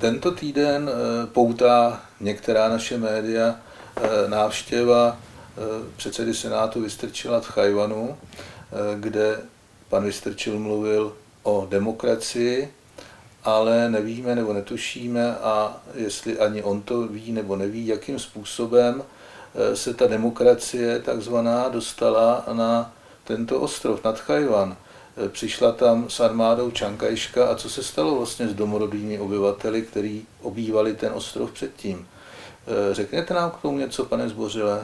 Tento týden poutá některá naše média návštěva předsedy Senátu Vystrčila v Tchaj-wanu, kde pan Vystrčil mluvil o demokracii, ale nevíme nebo netušíme, a jestli ani on to ví nebo neví, jakým způsobem se ta demokracie takzvaná dostala na tento ostrov, na Tchaj-wan. Přišla tam s armádou Čang Kaj-šeka a co se stalo vlastně s domorodými obyvateli, kteří obývali ten ostrov předtím. Řekněte nám k tomu něco, pane Zbořile?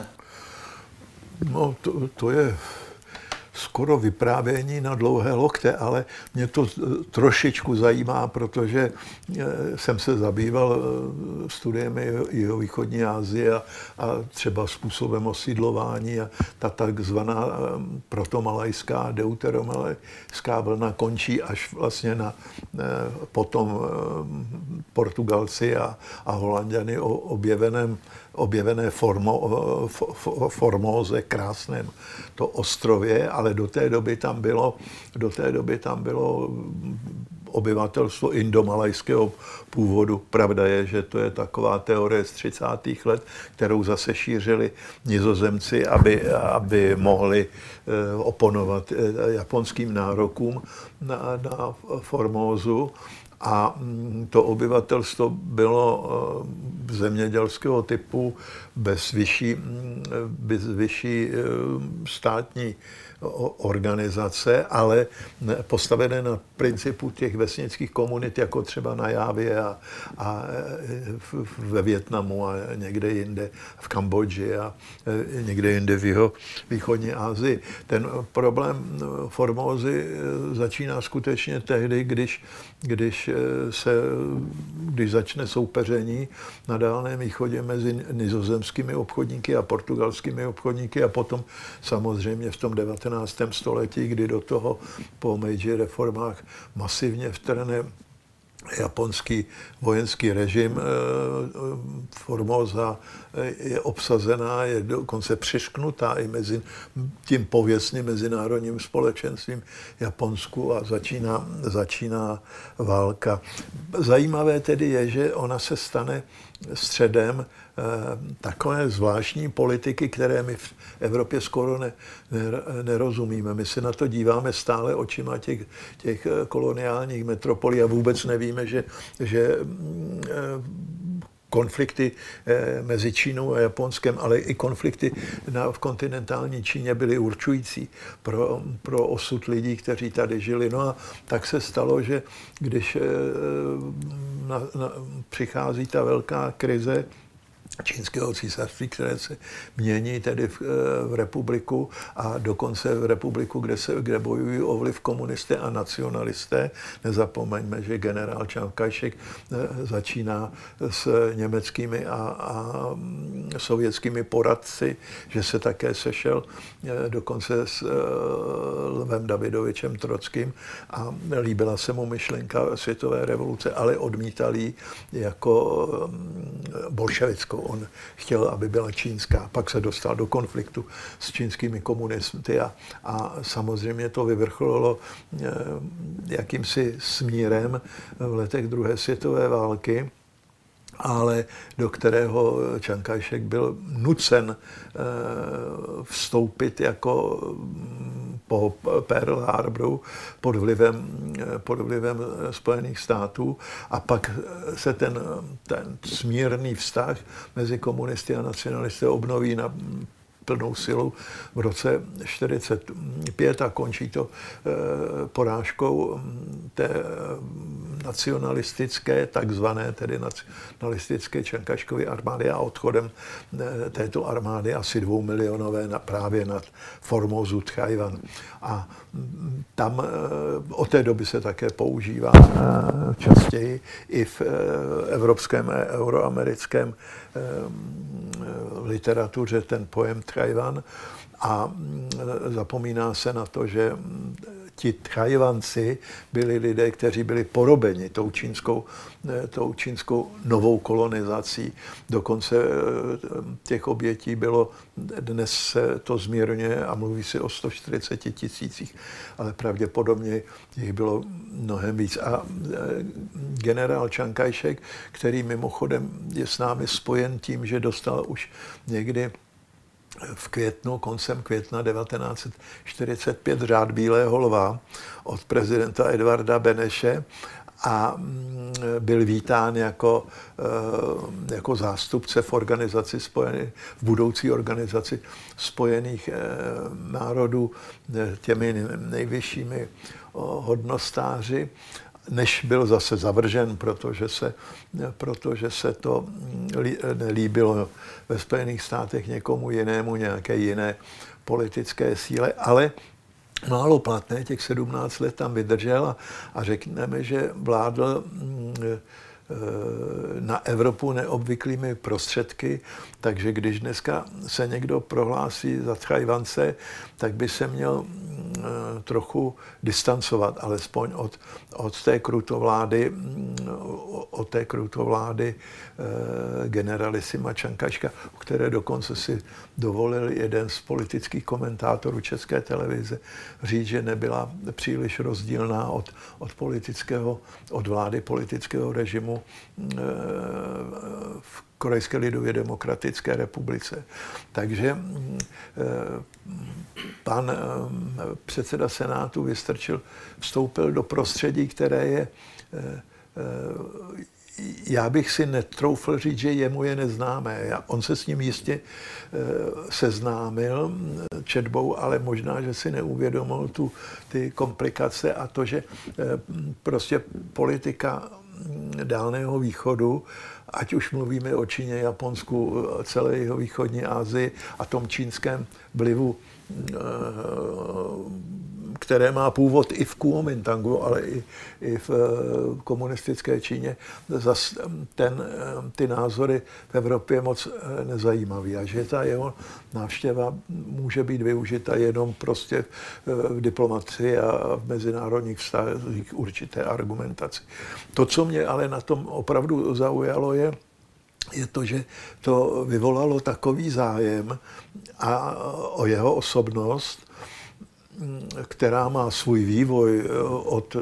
No, to je skoro vyprávění na dlouhé lokte, ale mě to trošičku zajímá, protože jsem se zabýval studiem jihovýchodní Asie a třeba způsobem osídlování a ta takzvaná protomalajská, deuteromalajská vlna končí až vlastně na potom Portugalci a Holanďany objevené Formóze, krásném to ostrově, ale do té doby tam bylo obyvatelstvo indomalajského původu. Pravda je, že to je taková teorie z 30. let, kterou zase šířili Nizozemci, aby mohli oponovat japonským nárokům na Formózu. A to obyvatelstvo bylo zemědělského typu bez vyšší státní organizace, ale postavené na principu těch vesnických komunit, jako třeba na Jávě a ve Vietnamu a někde jinde v Kambodži a někde jinde v východní Asii. Ten problém Formózy začíná skutečně tehdy, když začne soupeření na Dálném východě mezi nizozemskými obchodníky a portugalskými obchodníky a potom samozřejmě v tom 19. století, kdy do toho po Meiji reformách masivně vtrhne japonský vojenský režim. Formosa je obsazená, je dokonce přišknutá i mezi tím pověstným mezinárodním společenstvím Japonsku a začíná válka. Zajímavé tedy je, že ona se stane středem takové zvláštní politiky, které my v Evropě skoro nerozumíme. My se na to díváme stále očima těch koloniálních metropolí a vůbec nevíme, že konflikty mezi Čínou a Japonskem, ale i konflikty v kontinentální Číně byly určující pro osud lidí, kteří tady žili. No a tak se stalo, že když přichází ta velká krize Čínského císařství, které se mění tedy v republiku a dokonce v republiku, kde bojují o vliv komunisté a nacionalisté. Nezapomeňme, že generál Čang Kaj-šek začíná s německými a sovětskými poradci, že se také sešel dokonce s Lvem Davidovičem Trockým a líbila se mu myšlenka světové revoluce, ale odmítal ji jako bolševickou. On chtěl, aby byla čínská, pak se dostal do konfliktu s čínskými komunisty a samozřejmě to vyvrcholilo jakýmsi smírem v letech druhé světové války, ale do kterého Čang Kaj-šek byl nucen vstoupit jako po Pearl Harboru pod vlivem Spojených států a pak se ten smírný vztah mezi komunisty a nacionalisty obnoví na plnou silu v roce 1945 a končí to porážkou té nacionalistické, takzvané tedy nacionalistické Čang Kaj-šekovy armády a odchodem této armády asi 2 milionové právě nad Formózu Tchaj-wan. A tam od té doby se také používá častěji i v evropském a euroamerickém literatuře ten pojem Tchaj-wan a zapomíná se na to, že ti Tchajwanci byli lidé, kteří byli porobeni tou čínskou novou kolonizací. Dokonce těch obětí bylo, dnes se to zmírňuje a mluví se o 140 000, ale pravděpodobně jich bylo mnohem víc. A generál Chiang Kai-shek, který mimochodem je s námi spojen tím, že dostal už někdy v květnu, koncem května 1945 řád Bílého lva od prezidenta Edvarda Beneše a byl vítán jako zástupce v budoucí organizaci Spojených národů těmi nejvyššími hodnostáři, než byl zase zavržen, protože se to nelíbilo ve Spojených státech někomu jinému, nějaké jiné politické síle, ale málo platné, těch 17 let tam vydržel a řekneme, že vládl na Evropu neobvyklými prostředky, takže když dneska se někdo prohlásí za Tchajwance, tak by se měl trochu distancovat, alespoň od té krutovlády generalisima Čankaška, které dokonce si dovolil jeden z politických komentátorů České televize říct, že nebyla příliš rozdílná od vlády politického režimu v Korejské lidově demokratické republice. Takže pan předseda Senátu Vystrčil vstoupil do prostředí, které je, já bych si netroufl říct, že jemu je neznámé. On se s ním jistě seznámil četbou, ale možná, že si neuvědomil ty komplikace a to, že prostě politika Dálného východu, ať už mluvíme o Číně, Japonsku, celé jeho východní Asii a tom čínském vlivu, které má původ i v Kuomintangu, ale i v komunistické Číně, zas ty názory v Evropě moc nezajímavý. A že ta jeho návštěva může být využita jenom prostě v diplomacii a v mezinárodních vztazích určité argumentaci. To, co mě ale na tom opravdu zaujalo, je to, že to vyvolalo takový zájem o jeho osobnost, která má svůj vývoj od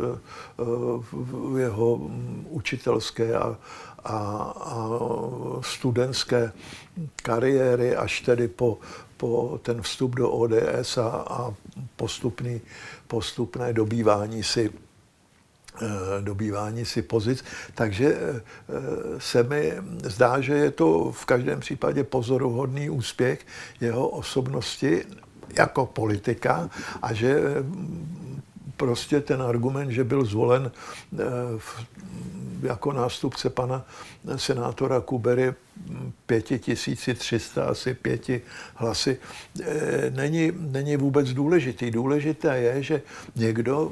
jeho učitelské a studentské kariéry až tedy po ten vstup do ODS a postupné dobývání si pozic. Takže se mi zdá, že je to v každém případě pozoruhodný úspěch jeho osobnosti jako politika a že prostě ten argument, že byl zvolen jako nástupce pana senátora Kubery 5300, asi 5 hlasy, není vůbec důležitý. Důležité je, že někdo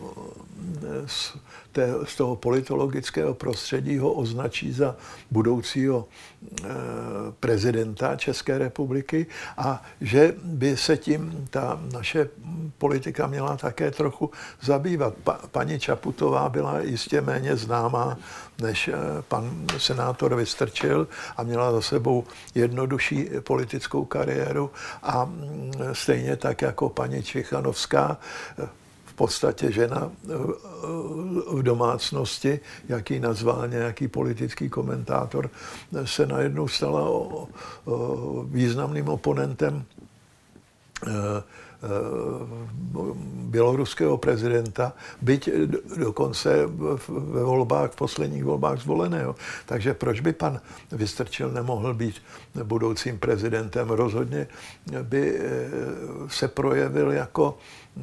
z toho politologického prostředí ho označí za budoucího prezidenta České republiky a že by se tím ta naše politika měla také trochu zabývat. Paní Čaputová byla jistě méně známá než pan senátor Vystrčil a měla za sebou jednodušší politickou kariéru a stejně tak jako paní Čichanovská, v podstatě žena v domácnosti, jak ji nazval nějaký politický komentátor, se najednou stala významným oponentem běloruského prezidenta, byť dokonce v posledních volbách zvoleného. Takže proč by pan Vystrčil nemohl být budoucím prezidentem? Rozhodně by se projevil jako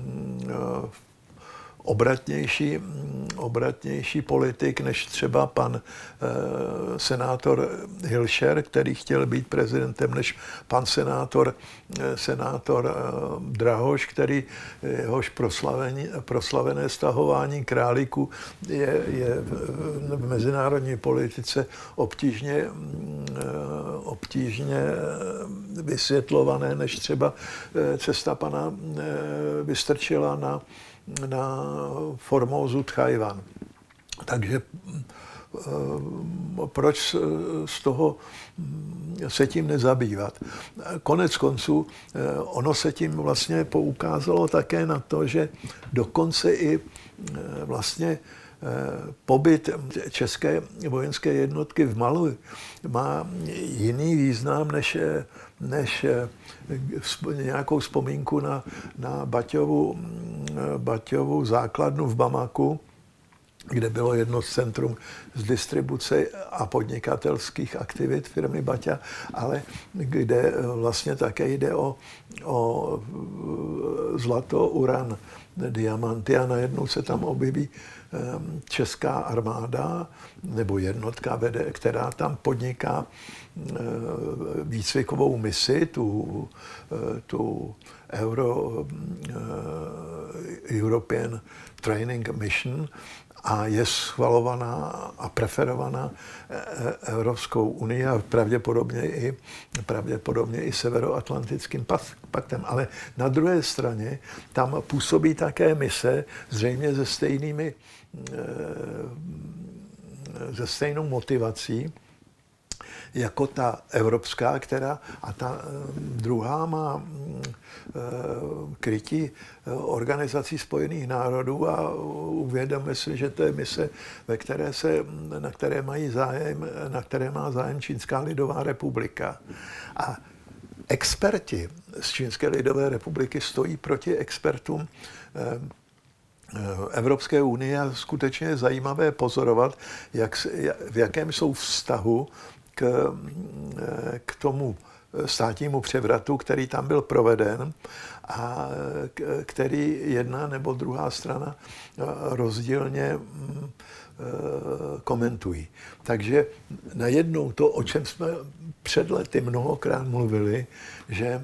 obratnější politik než třeba pan senátor Hilšer, který chtěl být prezidentem, než pan senátor Drahoš, který jehož proslavené stahování králíků je v mezinárodní politice obtížně vysvětlované, než třeba cesta pana Vystrčila Formosu Tchaj-wan. Takže proč z toho se tím nezabývat? Konec konců ono se tím vlastně poukázalo také na to, že dokonce i vlastně pobyt české vojenské jednotky v Mali má jiný význam než nějakou vzpomínku na Baťovu základnu v Bamaku, kde bylo jedno z centrum z distribuce a podnikatelských aktivit firmy Baťa, ale kde vlastně také jde o zlato, uran, diamanty a najednou se tam objeví česká armáda nebo jednotka, která tam podniká výcvikovou misi, tu European Training Mission, a je schvalovaná a preferovaná Evropskou unii a pravděpodobně i Severoatlantickým paktem. Ale na druhé straně tam působí také mise zřejmě se stejnou motivací jako ta evropská, a ta druhá má krytí Organizací spojených národů a uvědomíme si, že to je mise, na které má zájem Čínská lidová republika. A experti z Čínské lidové republiky stojí proti expertům Evropské unie a skutečně je zajímavé pozorovat, v jakém jsou vztahu k tomu státnímu převratu, který tam byl proveden a který jedna nebo druhá strana rozdílně komentují. Takže najednou to, o čem jsme před lety mnohokrát mluvili, že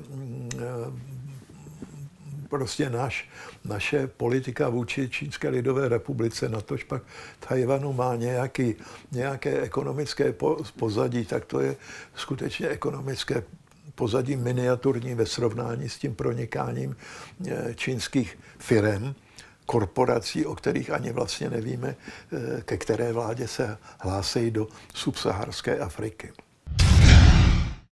prostě naše politika vůči Čínské lidové republice, natož pak Tchaj-wanu má nějaké ekonomické pozadí, tak to je skutečně ekonomické pozadí miniaturní ve srovnání s tím pronikáním čínských firem, korporací, o kterých ani vlastně nevíme, ke které vládě se hlásí do subsaharské Afriky.